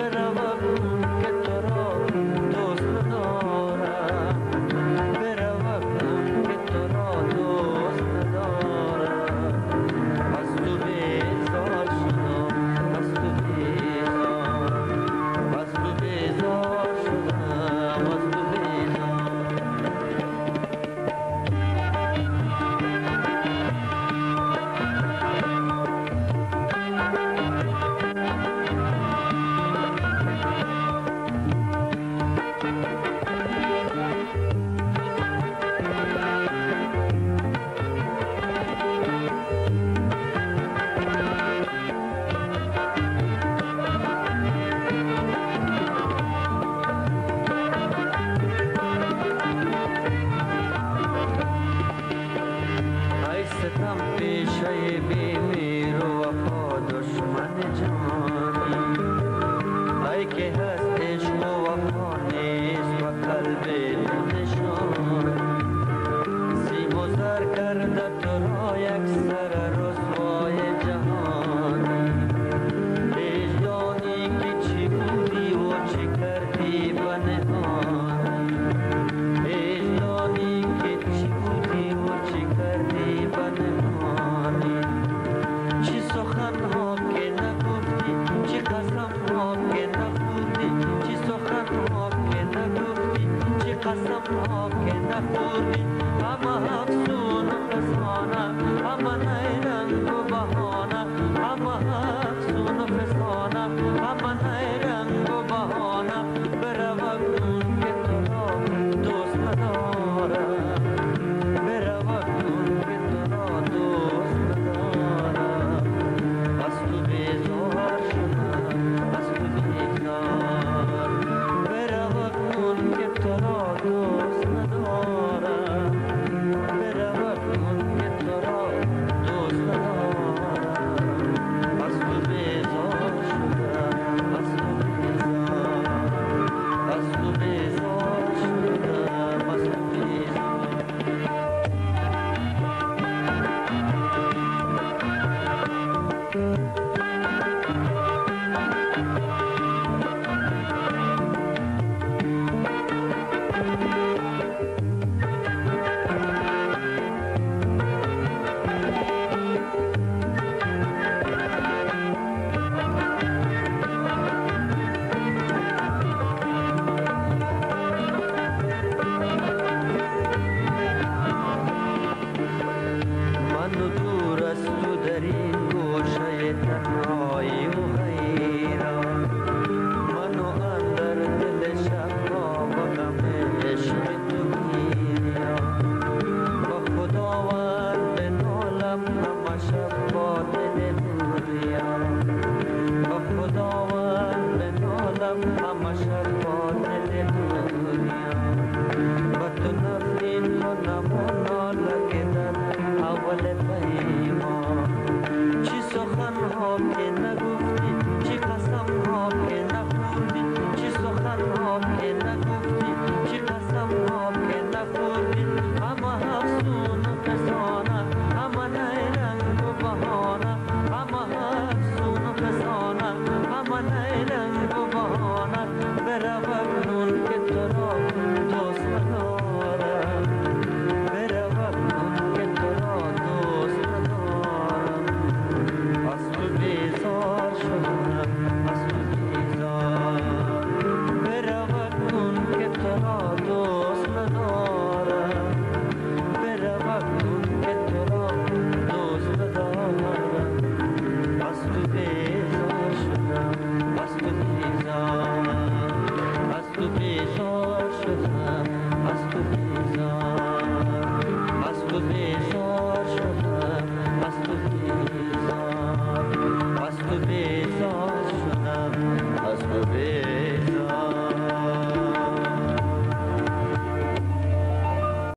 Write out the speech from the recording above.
ستم پیشه بی میر و وفا دشمن جانی ای که هست عشق و وفا نیست و قلب نشان سیم و زر کرده تو را یک سر رسوای جهان وجدانی که چی بودی و چی کردی بنهان وجدانی که چی بودی و چی کردی بنهانی چی سخن ها که نگفتی چی قسم ها که نخوردی چی سخن ها که نگفتی چی قسم ها که نخوردی همه افسون و فسانه همه نیرم